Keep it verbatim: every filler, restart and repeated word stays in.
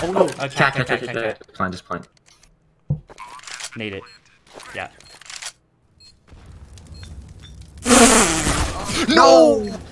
Oh no! Oh, cat, cat, cat, cat, cat. Plant, just plant. Need it. Yeah. No!